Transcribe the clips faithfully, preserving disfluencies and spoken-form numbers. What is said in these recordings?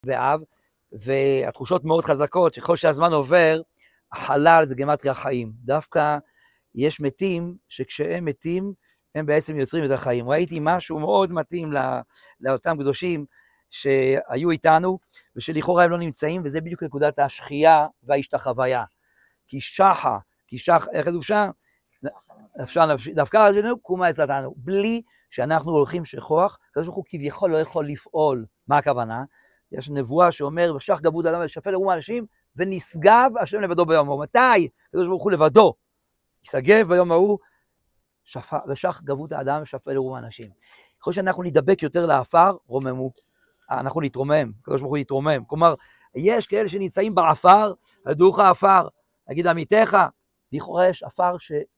באב, והתחושות מאוד חזקות, שכל שהזמן עובר, החלל זה גמטריה חיים. דווקא יש מתים, שכשהם מתים, הם בעצם יוצרים את החיים. ראיתי משהו מאוד מתאים לא, לאותם קדושים שהיו איתנו, ושלכאורה הם לא נמצאים, וזה בדיוק נקודת השחייה וההשתחוויה. כי שחה, כי שח, איך כתוב שם? אפשר דווקא אז בינינו, קומה אצלתנו, בלי שאנחנו הולכים שכוח, הקדוש ברוך הוא כביכול לא יכול לפעול. מה הכוונה? יש נבואה שאומר, ושח גבו אדם ושפל לרום האנשים, ונשגב השם לבדו ביום ההוא. מתי? הקדוש ברוך הוא לבדו. ישגב ביום ההוא, ושח גבו האדם ושפל לרום האנשים. ככל שאנחנו נדבק יותר לאפר, רוממו, אנחנו נתרומם, הקדוש ברוך הוא יתרומם. כלומר, יש כאלה שנמצאים באפר, הדוך האפר, נגיד עמיתך, לכאורה יש אפר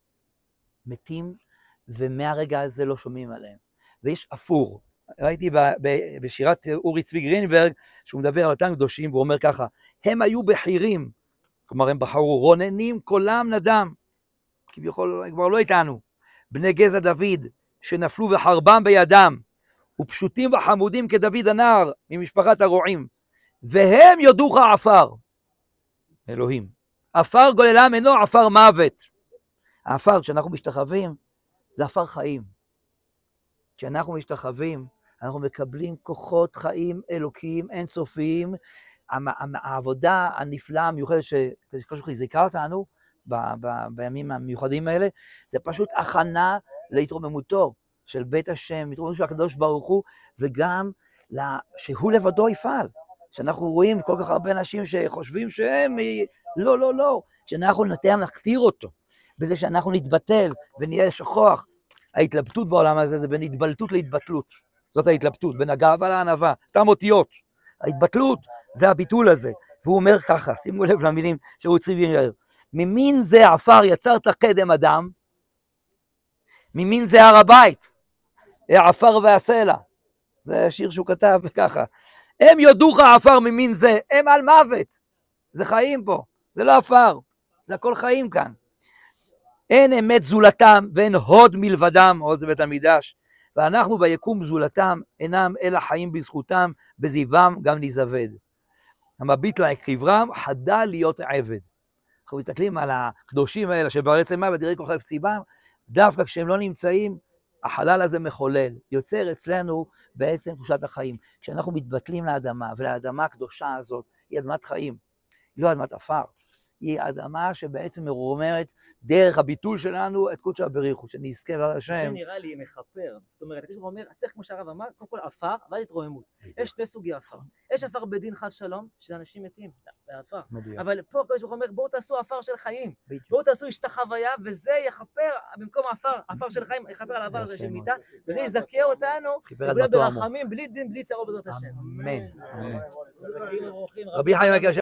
שמתים, ומהרגע הזה לא שומעים עליהם. ויש אפור. ראיתי בשירת אורי צבי גרינברג, שהוא מדבר על אותם קדושים, והוא אומר ככה, הם היו בחירים, כלומר הם בחרו, רוננים קולם נדם, כביכול כבר לא איתנו, בני גזע דוד, שנפלו וחרבם בידם, ופשוטים וחמודים כדוד הנער, ממשפחת הרועים, והם יודוך עפר, אלוהים, עפר גוללם אינו עפר מוות, העפר כשאנחנו משתחווים, זה עפר חיים, כשאנחנו משתחווים, אנחנו מקבלים כוחות חיים אלוקיים אינסופיים, העבודה הנפלאה המיוחדת שקדוש ברוך הוא זיכה אותנו ב, ב, בימים המיוחדים האלה, זה פשוט הכנה להתרוממותו של בית השם, התרוממות של הקדוש ברוך הוא, וגם שהוא לבדו יפעל. שאנחנו רואים כל כך הרבה אנשים שחושבים שהם, לא, לא, לא, שאנחנו נתן להכתיר אותו, בזה שאנחנו נתבטל ונהיה שכוח. ההתלבטות בעולם הזה זה בין התבלטות להתבטלות. זאת ההתלבטות, בין הגאווה לענווה, אותם אותיות. ההתבטלות זה הביטול הזה. והוא אומר ככה, שימו לב למילים שהוא צריב יראה. ממין זה עפר יצרת קדם אדם, ממין זה הר הבית, העפר והסלע. זה השיר שהוא כתב ככה. הם יודוך עפר ממין זה, הם על מוות. זה חיים פה, זה לא עפר, זה הכל חיים כאן. אין אמת זולתם ואין הוד מלבדם, הוד זה בית המקדש, ואנחנו ביקום זולתם אינם אלא חיים בזכותם, בזיבם גם נזבד. המביט לקברם חדל להיות עבד. אנחנו מסתכלים על הקדושים האלה שבארץ אימה ותראי כוכב ציבם, דווקא כשהם לא נמצאים, החלל הזה מחולל, יוצר אצלנו בעצם תחושת החיים. כשאנחנו מתבטלים לאדמה, ולאדמה הקדושה הזאת היא אדמת חיים, היא לא אדמת עפר. היא אדמה שבעצם מרוממת דרך הביטול שלנו את קודשא בריחו, שנזכה בעזרת השם. זה נראה לי מחפר. זאת אומרת, הקדוש ברוך הוא אומר, צריך כמו שהרב אמר, קודם כל עפר, ואז התרוממות. יש שתי סוגי עפר. יש עפר בדין חס שלום, שזה אנשים מתים, זה עפר. אבל פה הקדוש ברוך הוא אומר, בואו תעשו עפר של חיים. בואו תעשו השתחוויה, וזה יכפר במקום העפר, עפר של חיים, יכפר על העבר הזה של מיטה, וזה יזכה אותנו, ברחמים, בלי דין, בלי צערו בעזרת השם. אמן. רבי חיים